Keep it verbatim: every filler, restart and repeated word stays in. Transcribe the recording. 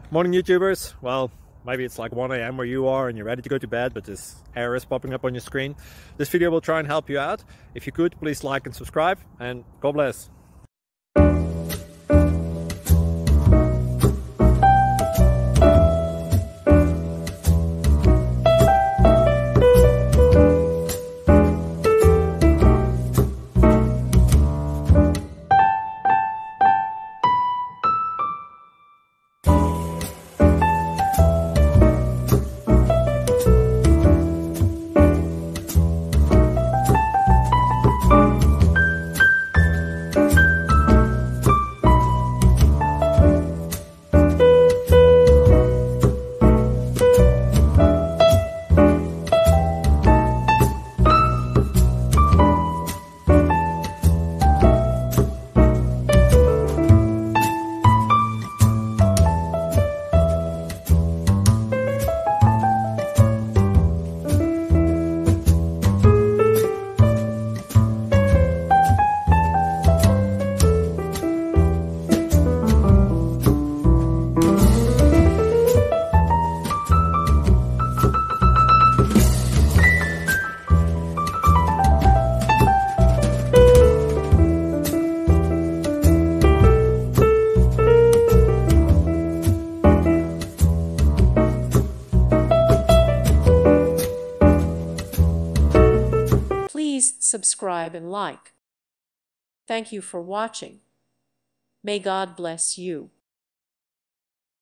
Morning YouTubers. Well, maybe it's like one A M where you are and you're ready to go to bed, but this error is popping up on your screen. This video will try and help you out. If you could, please like and subscribe, and God bless. Please subscribe and like. Thank you for watching. May God bless you.